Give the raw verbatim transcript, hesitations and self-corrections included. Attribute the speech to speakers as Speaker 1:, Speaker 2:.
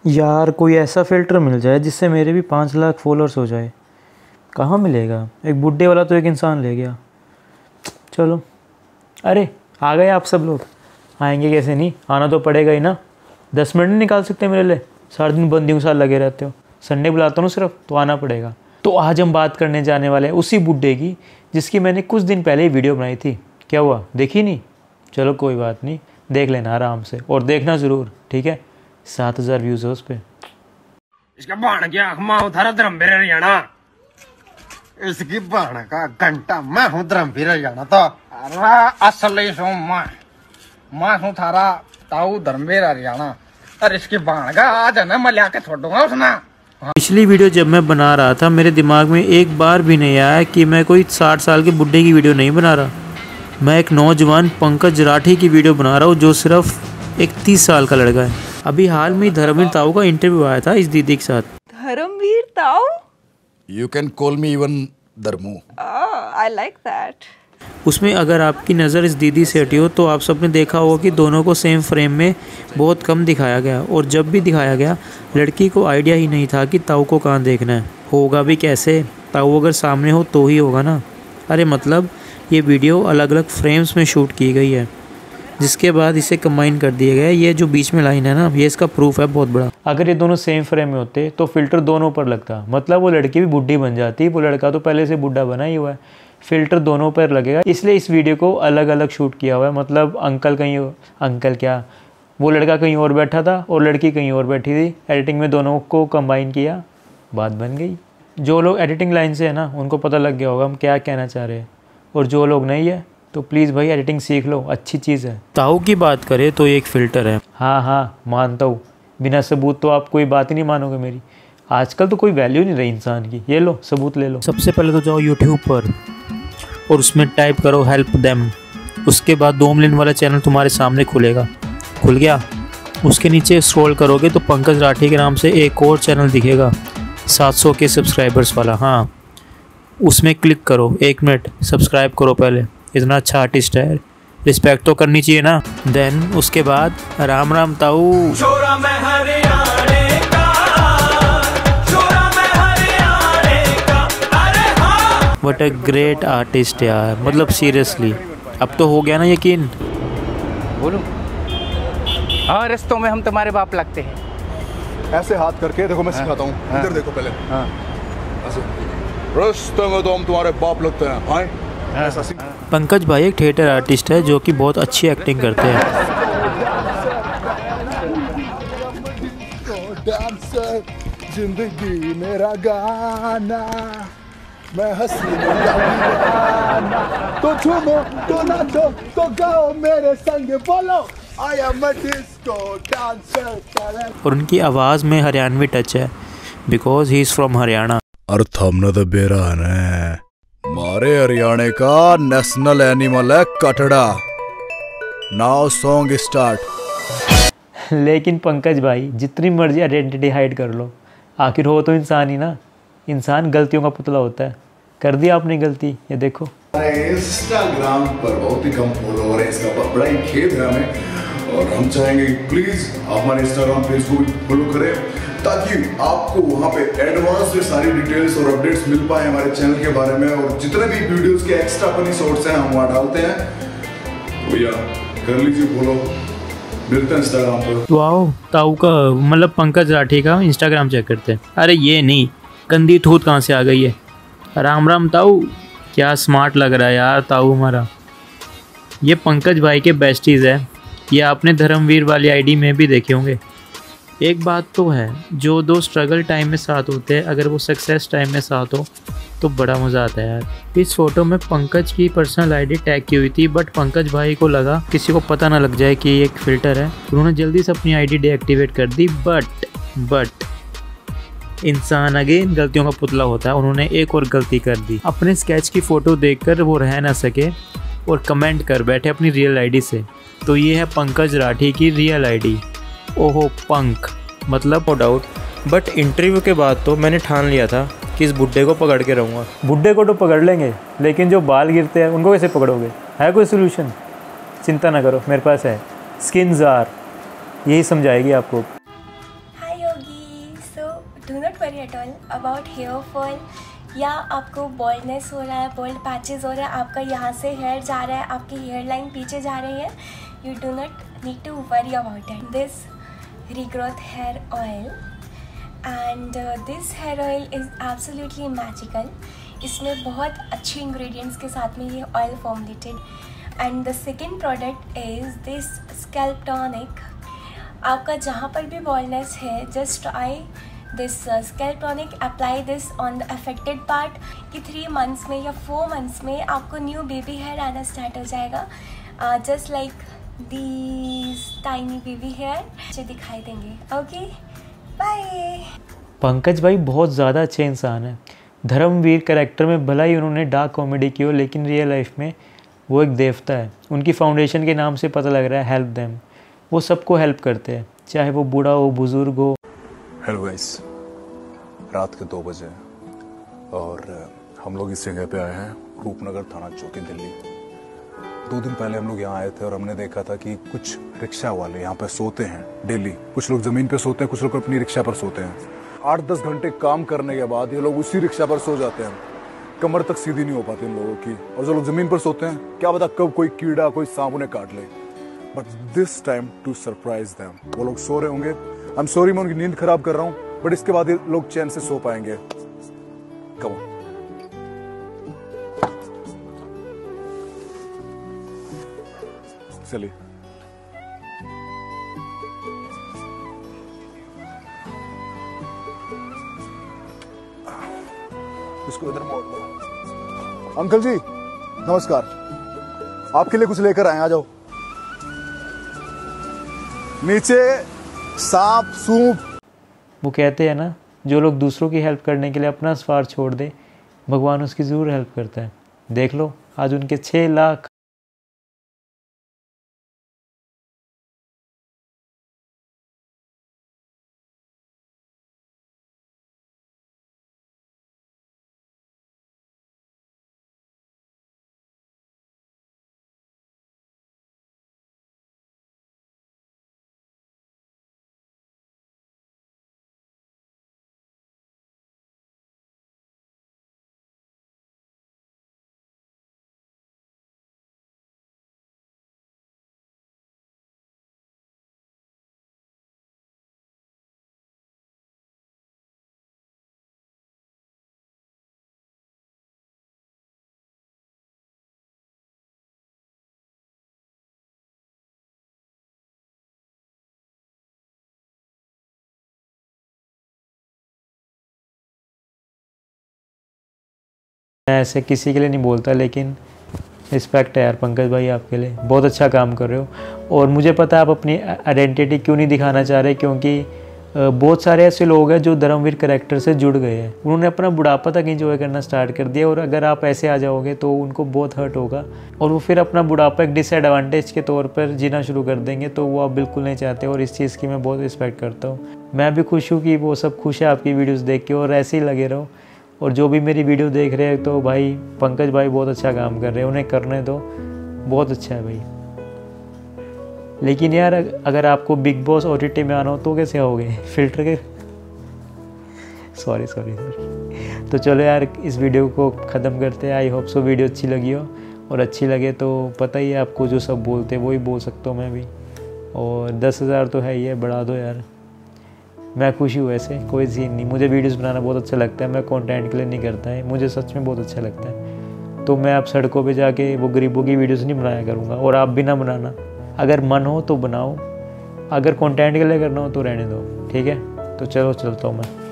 Speaker 1: यार कोई ऐसा फ़िल्टर मिल जाए जिससे मेरे भी पाँच लाख फॉलोअर्स हो जाए। कहाँ मिलेगा? एक बुड्ढे वाला तो एक इंसान ले गया। चलो, अरे आ गए आप सब लोग। आएंगे कैसे नहीं, आना तो पड़ेगा ही ना। दस मिनट नहीं निकाल सकते मेरे लिए? सारा दिन बंदियों के साथ लगे रहते हो। संडे बुलाता हूँ सिर्फ, तो आना पड़ेगा। तो आज हम बात करने जाने वाले हैं उसी बुड्ढे की जिसकी मैंने कुछ दिन पहले ही वीडियो बनाई थी। क्या हुआ, देखी नहीं? चलो कोई बात नहीं, देख लेना आराम से, और देखना ज़रूर, ठीक है? सात हज़ार व्यूज़ है उस पर।
Speaker 2: इसका बाण क्या माँ उधारा धर्मवीर हरियाणा। इसकी बाण का घंटा मैं हूँ धर्मवीर हरियाणा। तो अरे असल सो मैं मैं हूँ थारा ताऊ धर्मवीर हरियाणा। अरे इसकी बाण का आज है ना मैं लिया के छोड़ूंगा उसने।
Speaker 1: पिछली वीडियो जब मैं बना रहा था मेरे दिमाग में एक बार भी नहीं आया कि मैं कोई साठ साल के बुड्ढे की वीडियो नहीं बना रहा। मैं एक नौजवान पंकज राठी की वीडियो बना रहा हूँ जो सिर्फ एक तीस साल का लड़का है। अभी हाल में धर्मवीर ताऊ का इंटरव्यू आया था इस दीदी के साथ।
Speaker 3: धर्मवीर ताऊ?
Speaker 4: You can call me even Dharmu.
Speaker 3: Oh, I like that.
Speaker 1: उसमें अगर आपकी नज़र इस दीदी से हटी हो तो आप सबने देखा होगा कि दोनों को सेम फ्रेम में बहुत कम दिखाया गया, और जब भी दिखाया गया लड़की को आइडिया ही नहीं था कि ताऊ को कहाँ देखना है। होगा भी कैसे? ताऊ अगर सामने हो तो ही होगा ना। अरे मतलब ये वीडियो अलग अलग फ्रेम्स में शूट की गई है, जिसके बाद इसे कंबाइन कर दिया गया है। ये जो बीच में लाइन है ना, ये इसका प्रूफ है बहुत बड़ा। अगर ये दोनों सेम फ्रेम में होते तो फ़िल्टर दोनों पर लगता, मतलब वो लड़की भी बुढ़ी बन जाती। वो लड़का तो पहले से बुढ़ा बना ही हुआ है, फ़िल्टर दोनों पर लगेगा। इसलिए इस वीडियो को अलग अलग शूट किया हुआ है। मतलब अंकल कहीं अंकल क्या वो लड़का कहीं और बैठा था और लड़की कहीं और बैठी थी। एडिटिंग में दोनों को कंबाइन किया, बात बन गई। जो लोग एडिटिंग लाइन से है ना, उनको पता लग गया होगा हम क्या कहना चाह रहे हैं, और जो लोग नहीं है तो प्लीज़ भाई एडिटिंग सीख लो, अच्छी चीज़ है। ताऊ की बात करें तो ये एक फ़िल्टर है। हाँ हाँ मानता हूँ, बिना सबूत तो आप कोई बात ही नहीं मानोगे मेरी। आजकल तो कोई वैल्यू नहीं रही इंसान की। ये लो सबूत ले लो। सबसे पहले तो जाओ यूट्यूब पर और उसमें टाइप करो हेल्प देम। उसके बाद दो मिलियन वाला चैनल तुम्हारे सामने खुलेगा। खुल गया? उसके नीचे स्क्रॉल करोगे तो पंकज राठी के नाम से एक और चैनल दिखेगा, सात सौ के सब्सक्राइबर्स वाला। हाँ, उसमें क्लिक करो। एक मिनट सब्सक्राइब करो पहले, इतना अच्छा आर्टिस्ट है, रिस्पेक्ट तो करनी चाहिए ना। देन उसके बाद राम राम ताऊ। छोरा मैं हरियाणे का, छोरा मैं हरियाणे का, अरे हाँ। व्हाट अ ग्रेट आर्टिस्ट यार, मतलब सीरियसली। अब तो हो गया ना यकीन?
Speaker 5: बोलो। हाँ, रिश्तों में हम तुम्हारे बाप लगते हैं।
Speaker 4: ऐसे हाथ करके देखो, मैं सिखाता हूँ।
Speaker 5: हाँ,
Speaker 4: इधर देखो पहले।
Speaker 5: हाँ।
Speaker 4: ऐसे रिश्तों में तो हम तुम्हारे बाप लगते हैं। हाँ?
Speaker 1: पंकज भाई एक थिएटर आर्टिस्ट है जो कि बहुत अच्छी एक्टिंग करते हैं।
Speaker 4: जिंदगी मेरा गाना, मैं हंसी तो झूमो तो नाचो तो गाओ मेरे संग, बोलो I am a disco dancer.
Speaker 1: और उनकी आवाज़ में हरियाणवी टच है, because he is from Haryana.
Speaker 4: अर्थ हमने तो बेरा है, हमारे हरियाणा का नेशनल एनिमल है कटड़ा। Now song start.
Speaker 1: लेकिन पंकज भाई जितनी मर्जी आइडेंटिटी हाइड कर लो, आखिर हो तो इंसान ही ना। इंसान गलतियों का पुतला होता है। कर दिया आपने गलती, ये देखो।
Speaker 4: इंस्टाग्राम पर बहुत ही कम फॉलोवर है, इसका बड़ा ही खेद है हमें, और हम चाहेंगे प्लीज हमारे इंस्टाग्राम पेज को फॉलो करें ताकि आपको वहाँ पे एडवांस से सारी डिटेल्स और अपडेट्स मिल पाए हमारे चैनल के बारे में, और जितने भी वीडियोस के एक्स्ट्रा फनी शॉर्ट्स हैं हम वहाँ डालते हैं। तो यार कर लीजिए फॉलो, मिलते हैं इंस्टाग्राम पर।
Speaker 1: वाओ, ताऊ का मतलब पंकज राठी का इंस्टाग्राम चेक करते हैं। अरे ये नहीं, गंदी थूत कहाँ से आ गई है। राम राम ताऊ, क्या स्मार्ट लग रहा है यार ताऊ हमारा। ये पंकज भाई के बेस्टीज़ है, ये आपने धर्मवीर वाली आईडी में भी देखे होंगे। एक बात तो है, जो दो स्ट्रगल टाइम में साथ होते हैं, अगर वो सक्सेस टाइम में साथ हो तो बड़ा मज़ा आता है यार। इस फोटो में पंकज की पर्सनल आईडी टैग की हुई थी, बट पंकज भाई को लगा किसी को पता ना लग जाए कि ये एक फ़िल्टर है, उन्होंने जल्दी से अपनी आईडी डीएक्टिवेट कर दी। बट बट इंसान अगेन गलतियों का पुतला होता है। उन्होंने एक और गलती कर दी, अपने स्केच की फ़ोटो देखकर वो रह ना सके और कमेंट कर बैठे अपनी रियल आईडी से। तो ये है पंकज राठी की रियल आईडी। ओहो पंक, मतलब नो डाउट। बट इंटरव्यू के बाद तो मैंने ठान लिया था कि इस बुड्ढे को पकड़ के रहूँगा। बुड्ढे को तो पकड़ लेंगे, लेकिन जो बाल गिरते हैं उनको कैसे पकड़ोगे? है कोई सोल्यूशन? चिंता ना करो, मेरे पास है। स्किन जार, यही समझाएगी आपको।
Speaker 6: हाय हेयर फॉल या आपको बॉल्डनेस हो रहा है, बॉल्ड पैचेस हो रहा है, आपका यहाँ से हेयर जा रहा है, आपकी हेयर लाइन पीछे जा रही है, you do not need to worry about it. This regrowth hair oil and this hair oil is absolutely magical. इसमें बहुत अच्छे इंग्रेडिएंट्स के साथ में ये oil formulated. And the second product is this scalp tonic. आपका जहाँ पर भी बॉल्डनेस है, just try this scalp tonic, apply this on the affected part कि थ्री मंथ्स में या फोर मंथ्स में आपको न्यू बेबी हेयर आना स्टार्ट हो जाएगा, just like these tiny baby hair जो दिखाई देंगे। Okay, bye.
Speaker 1: पंकज भाई बहुत ज़्यादा अच्छे इंसान है। धर्मवीर कैरेक्टर में भला ही उन्होंने डार्क कॉमेडी की हो, लेकिन रियल लाइफ में वो एक देवता है। उनकी फाउंडेशन के नाम से पता लग रहा है, हेल्प देम। वो सबको हेल्प करते हैं, चाहे वो बूढ़ा हो, बुजुर्ग हो।
Speaker 4: हेलो गाइस, रात के दो बजे और हम लोग इस जगह पे आए हैं, रूपनगर थाना चौकी, दिल्ली। दो दिन पहले हम लोग यहाँ आए थे और हमने देखा था कि कुछ रिक्शा वाले यहाँ पे सोते हैं डेली। कुछ लोग जमीन पे सोते हैं, कुछ लोग अपनी रिक्शा पर सोते हैं। आठ दस घंटे काम करने के बाद ये लोग उसी रिक्शा पर सो जाते हैं। कमर तक सीधी नहीं हो पाती इन लोगों की। और जो लोग जमीन पर सोते हैं, क्या पता कब कोई कीड़ा, कोई सांप उन्हें काट ले। But this time to surprise them, वो लोग सो रहे होंगे। आई एम सॉरी, मैं उनकी नींद खराब कर रहा हूँ, बट इसके बाद ये लोग चैन से सो पाएंगे। Come on. चलिए, इसको इधर मोड़ लो। अंकल जी नमस्कार, आपके लिए कुछ लेकर आए, आ जाओ। नीचे सांप सूप।
Speaker 1: वो कहते हैं ना, जो लोग दूसरों की हेल्प करने के लिए अपना स्वार्थ छोड़ दे, भगवान उसकी ज़रूर हेल्प करता है। देख लो, आज उनके छः लाख मैं ऐसे किसी के लिए नहीं बोलता, लेकिन रिस्पेक्ट है यार पंकज भाई, आपके लिए बहुत अच्छा काम कर रहे हो। और मुझे पता है आप अपनी आइडेंटिटी क्यों नहीं दिखाना चाह रहे, क्योंकि बहुत सारे ऐसे लोग हैं जो धर्मवीर कैरेक्टर से जुड़ गए हैं। उन्होंने अपना बुढ़ापा तक एंजॉय करना स्टार्ट कर दिया, और अगर आप ऐसे आ जाओगे तो उनको बहुत हर्ट होगा, और वो फिर अपना बुढ़ापा एक डिसएडवांटेज के तौर पर जीना शुरू कर देंगे। तो वो आप बिल्कुल नहीं चाहते, और इस चीज़ की मैं बहुत रिस्पेक्ट करता हूँ। मैं भी खुश हूँ कि वो सब खुश है आपकी वीडियोज़ देख के, और ऐसे ही लगे रहो। और जो भी मेरी वीडियो देख रहे हैं, तो भाई पंकज भाई बहुत अच्छा काम कर रहे हैं, उन्हें करने दो, बहुत अच्छा है भाई। लेकिन यार अगर आपको बिग बॉस ओटीटी में आना हो तो कैसे आओगे, फिल्टर के? सॉरी सॉरी सॉरी तो चलो यार, इस वीडियो को ख़त्म करते हैं। आई होप सो वीडियो अच्छी लगी हो, और अच्छी लगे तो पता ही है आपको, जो सब बोलते हैं वही बोल सकता हूँ मैं भी। और दस हज़ार तो है ही है, बढ़ा दो यार। मैं खुशी हूँ, ऐसे कोई सीन नहीं। मुझे वीडियोस बनाना बहुत अच्छा लगता है, मैं कंटेंट के लिए नहीं करता है, मुझे सच में बहुत अच्छा लगता है। तो मैं अब सड़कों पे जाके वो गरीबों की वीडियोस नहीं बनाया करूँगा, और आप भी ना बनाना। अगर मन हो तो बनाओ, अगर कंटेंट के लिए करना हो तो रहने दो, ठीक है? तो चलो चलता हूँ मैं।